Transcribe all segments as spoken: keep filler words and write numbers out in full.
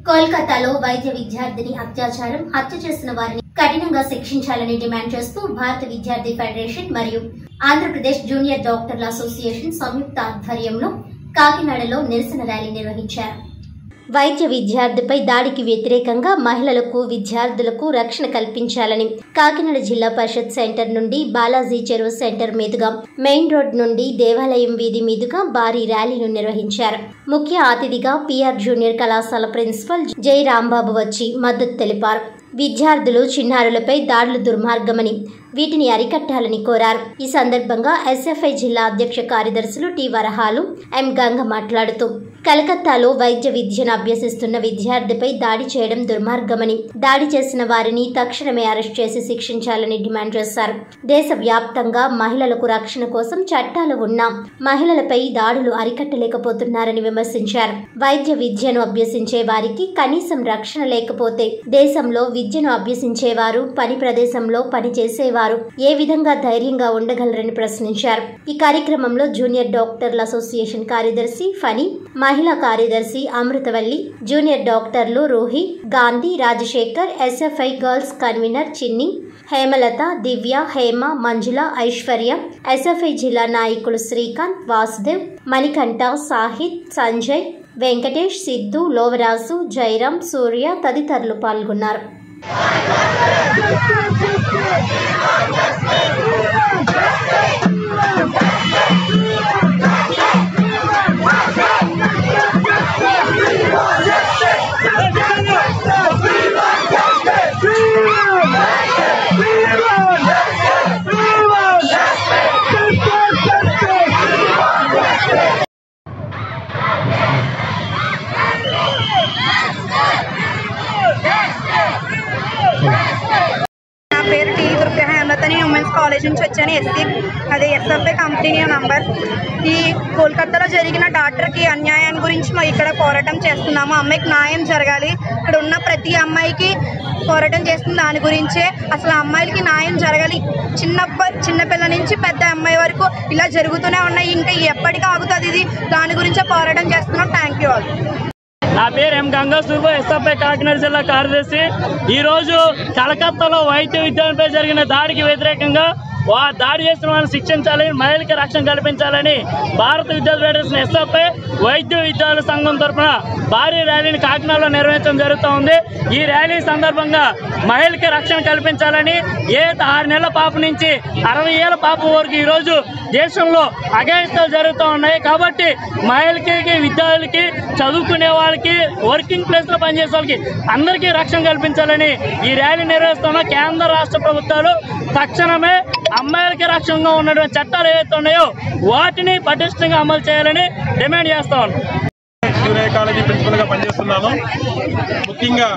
కోల్కతాలో వైద్య విద్యార్థిని అత్యాచారం హత్య చేసిన వారిని కఠినంగా శిక్షించాలని డిమాండ్ చేస్తూ భారత విద్యార్థి ఫెడరేషన్ మరియు ఆంధ్రప్రదేశ్ జూనియర్ డాక్టర్ల అసోసియేషన్ సంయుక్త ఆధ్వర్యంలో కాకినాడలో నిరసన ర్యాలీ నిర్వహించారు. వైద్య విద్యార్థిపై దాడికి వ్యతిరేకంగా మహిళలకు విద్యార్థులకు రక్షణ కల్పించాలని కాకినాడ జిల్లా పరిషత్ సెంటర్ నుండి బాలాజీ చెరువు సెంటర్ మీదుగా మెయిన్ రోడ్ నుండి దేవాలయం వీధి మీదుగా భారీ ర్యాలీను నిర్వహించారు. ముఖ్య అతిథిగా పిఆర్ జూనియర్ కళాశాల ప్రిన్సిపల్ జై రాంబాబు వచ్చి మద్దతు తెలిపారు. విద్యార్థులు చిన్నారులపై దాడులు దుర్మార్గమని వీటిని అరికట్టాలని కోరారు. ఈ సందర్భంగా ఎస్ఎఫ్ఐ జిల్లా అధ్యక్ష కార్యదర్శులు టి వరహాలు ఎం గంగ మాట్లాడుతూ కలకత్తాలో వైద్య విద్యను అభ్యసిస్తున్న విద్యార్థిపై దాడి చేయడం దుర్మార్గమని, దాడి చేసిన వారిని తక్షణమే అరెస్ట్ చేసి శిక్షించాలని డిమాండ్ చేశారు. దేశవ్యాప్తంగా మహిళలకు రక్షణ కోసం చట్టాలు ఉన్నా మహిళలపై దాడులు అరికట్టలేకపోతున్నారని విమర్శించారు. వైద్య విద్యను అభ్యసించే వారికి కనీసం రక్షణ లేకపోతే దేశంలో విద్యను అభ్యసించేవారు పని ప్రదేశంలో పనిచేసేవారు ఏ విధంగా ధైర్యంగా ఉండగలరని ప్రశ్నించారు. ఈ కార్యక్రమంలో జూనియర్ డాక్టర్ల అసోసియేషన్ కార్యదర్శి ఫణి, మహిళా కార్యదర్శి అమృతవల్లి, జూనియర్ డాక్టర్లు Ruhi, Gandhi, Rajasekhar, SFI girls convener Chinni, Hemalatha, Divya, Hema, Manjula, Aishwarya, SFI జిల్లా నాయకులు శ్రీకాంత్, వాసుదేవ్, మణికంఠ, సాహిద్, సంజయ్, వెంకటేష్, సిద్ధు, లోవరాజు, జయరాం, సూర్య తదితరులు పాల్గొన్నారు. ఉమెన్స్ కాలేజ్ నుంచి వచ్చాను. ఎస్సీ అదే ఎస్ఎఫ్ఐ కంపెనీ నంబర్. ఈ కోల్కతాలో జరిగిన డాక్టర్కి అన్యాయం గురించి మేము ఇక్కడ పోరాటం చేస్తున్నాము. అమ్మాయికి న్యాయం జరగాలి. ఇక్కడ ఉన్న ప్రతి అమ్మాయికి పోరాటం చేస్తుంది దాని గురించే. అసలు అమ్మాయిలకి న్యాయం జరగాలి. చిన్న చిన్నపిల్ల నుంచి పెద్ద అమ్మాయి వరకు ఇలా జరుగుతూనే ఉన్నాయి. ఇంకా ఎప్పటికీ ఆగుతుంది ఇది. దాని గురించే పోరాటం చేస్తున్నాం. Thank you all. నా పేరు ఎం గంగా సూర్బు, ఎస్ఎఫ్ఐ కాకినాడ జిల్లా కార్యదర్శి. ఈరోజు కలకత్తాలో వైద్య విద్యార్థులపై జరిగిన దాడికి వ్యతిరేకంగా దాడి చేసిన వాళ్ళని శిక్షించాలని, మహిళలకి రక్షణ కల్పించాలని భారత విద్యార్థి ఫెడరేషన్ ఎస్ఎఫ్ఐ వైద్య విద్యార్థుల సంఘం తరఫున భారీ ర్యాలీని కాకినాడలో నిర్వహించడం జరుగుతూ ఉంది. ఈ ర్యాలీ సందర్భంగా మహిళలకి రక్షణ కల్పించాలని, ఏ ఆరు నెలల పాప నుంచి అరవై ఏళ్ళ పాప వరకు ఈరోజు దేశంలో అఘాయిత్యాలు జరుగుతూ ఉన్నాయి. కాబట్టి మహిళలకి, విద్యార్థులకి, చదువుకునే వాళ్ళకి, వర్కింగ్ ప్లేస్లో పనిచేసే వాళ్ళకి అందరికీ రక్షణ కల్పించాలని ఈ ర్యాలీ నిర్వహిస్తున్న కేంద్ర రాష్ట్ర ప్రభుత్వాలు తక్షణమే అమ్మాయిలకి రక్షణగా ఉన్నటువంటి చట్టాలు ఏవైతే ఉన్నాయో వాటిని పటిష్టంగా అమలు చేయాలని డిమాండ్ చేస్తా ఉన్నాం. జూనియర్ కాలేజీ ప్రిన్సిపల్గా పనిచేస్తున్నాను. ముఖ్యంగా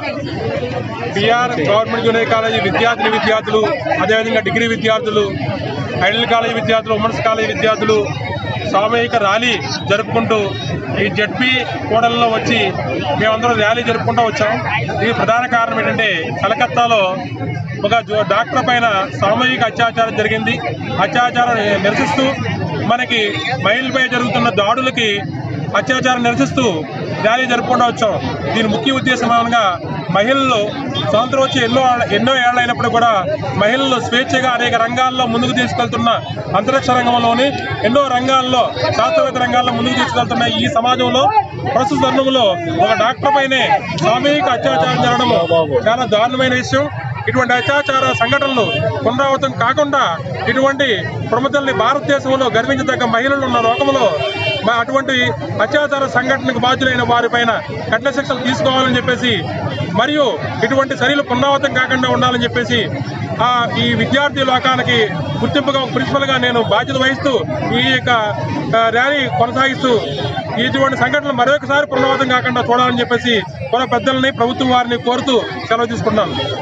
బీఆర్ గవర్నమెంట్ జూనియర్ కాలేజీ విద్యార్థిని విద్యార్థులు, అదేవిధంగా డిగ్రీ విద్యార్థులు, ఐడల్ కాలేజీ విద్యార్థులు, ఉమెన్స్ కాలేజీ విద్యార్థులు సామూహిక ర్యాలీ జరుపుకుంటూ ఈ జడ్పీ కూడల్లో వచ్చి మేమందరం ర్యాలీ జరుపుకుంటూ వచ్చాం. ఇది ప్రధాన కారణం ఏంటంటే కలకత్తాలో ఒక డాక్టర్ పైన సామూహిక అత్యాచారం జరిగింది. అత్యాచారం నిరసిస్తూ మనకి మహిళలపై జరుగుతున్న దాడులకి అత్యాచారం నిరసిస్తూ ర్యాలీ జరుపుకుంటూ వచ్చాం. దీని ముఖ్య ఉద్దేశం అనగా మహిళలు స్వాతంత్రం వచ్చి ఎన్నో ఎన్నో ఏళ్ళైనప్పుడు కూడా మహిళలు స్వేచ్ఛగా అనేక రంగాల్లో ముందుకు తీసుకెళ్తున్న, అంతరిక్ష రంగంలోని ఎన్నో రంగాల్లో, శాస్త్రవేత్త రంగాల్లో ముందుకు తీసుకెళ్తున్న ఈ సమాజంలో ప్రస్తుత తరుణంలో ఒక డాక్టర్ పైనే సామూహిక అత్యాచారం జరగడం చాలా దారుణమైన విషయం. ఇటువంటి అత్యాచార సంఘటనలు పునరావృతం కాకుండా ఇటువంటి ప్రముఖుల్ని భారతదేశంలో గర్వించదగ్గ మహిళలు ఉన్న లోకంలో అటువంటి అత్యాచార సంఘటనకు బాధ్యులైన వారిపైన కఠిన శిక్షలు తీసుకోవాలని చెప్పేసి, మరియు ఇటువంటి చర్యలు పునరావృతం కాకుండా ఉండాలని చెప్పేసి ఈ విద్యార్థి లోకానికి గుర్తింపుగా ప్రిన్సిపల్గా నేను బాధ్యత వహిస్తూ ఈ యొక్క ర్యాలీ కొనసాగిస్తూ ఇటువంటి సంఘటనలు మరొకసారి పునరావృతం కాకుండా చూడాలని చెప్పేసి కుల పెద్దలని, ప్రభుత్వం వారిని కోరుతూ సెలవు తీసుకుంటున్నాను.